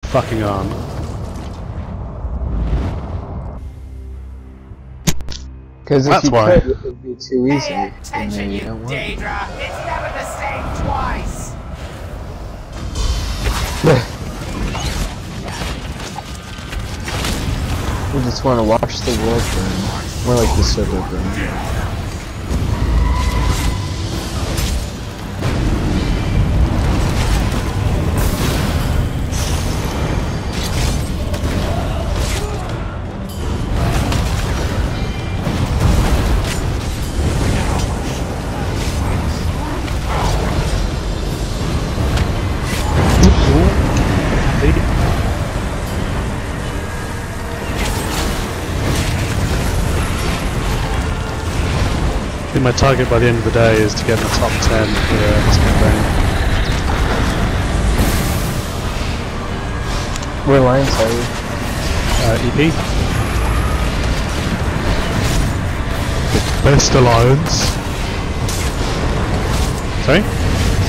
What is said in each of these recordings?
fucking aren't. Because if That's you why. could, it would be too easy. Pay attention, and then you you don't want it. Daedra! It's never the same twice! We just want to watch the world burn. More like the server burn. I think my target by the end of the day is to get in the top 10 for this campaign. What alliance are you? EP. The best alliance. Sorry?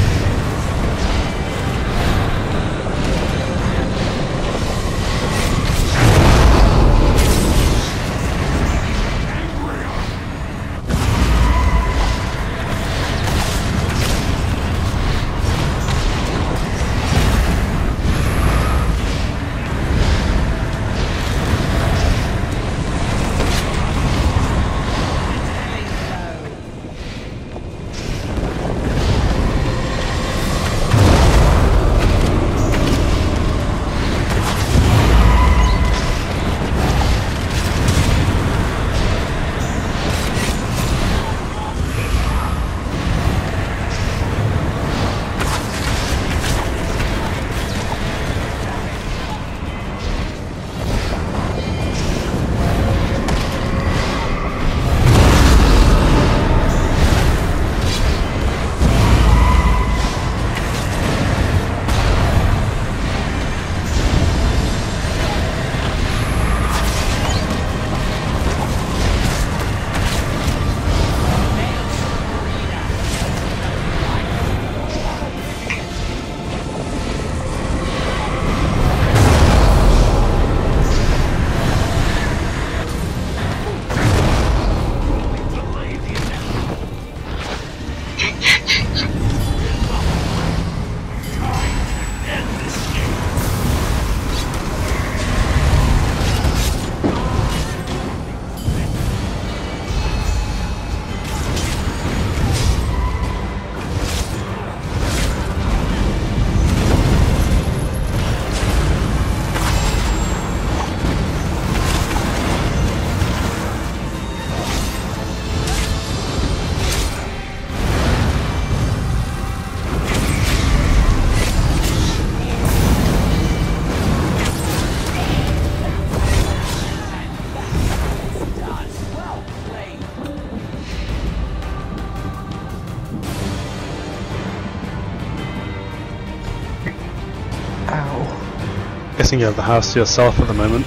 Guessing you have the house to yourself at the moment.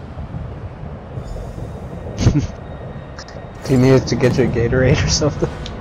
Do you need it to get you a Gatorade or something?